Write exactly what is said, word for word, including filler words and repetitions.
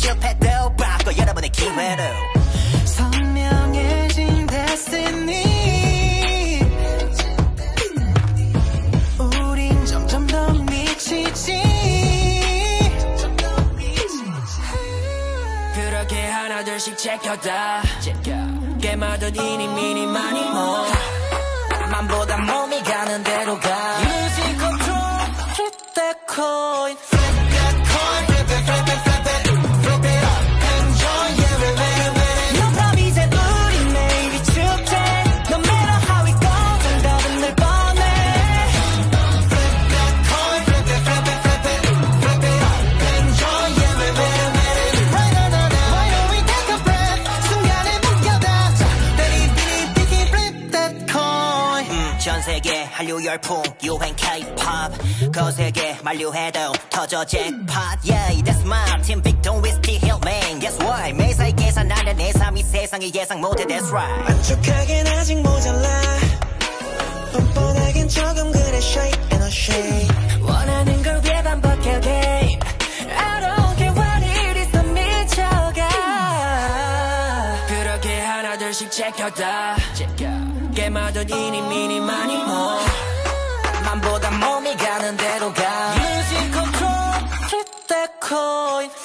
실패도 바꿔 여러분의 기회로 선명해진 데스티니 우린 점점 더 미치지 그렇게 하나둘씩 체크다 깨마던 이니 미니 많이 뭐 맘보다 몸이 가는 대로 가 Music control Flip that coin Flip that coin Flip it, flip it, flip it Flip it up Enjoy yeah, we win it, win it No problem 이제 우리 매일이 축제 No matter how it goes 정답은 늘 뻔해 Flip that coin Flip it, flip it, flip it Flip it up Enjoy yeah, we win it, win it Right on, on, on Why don't we take a breath 순간에 묶여다 자 비리비리 Flip that coin 음, 전 세계 한류 열풍 유행 K-pop 거세게 만류해도 터져 잭팟 Yeah that's my team Victon we still hit man Guess what 매사에 계산하는 내 삶이 세상이 예상 못해 That's right 만족하긴 아직 모자라 뻔뻔하긴 조금 그래 shake and no shake 원하는 걸 왜 반복해 game I don't care what it is 넌 미쳐가 그렇게 하나둘씩 체크다 깨마던 이니 미니 많이 뭐 맘보다 몸이 가는 대로 가 Music control Flip that coin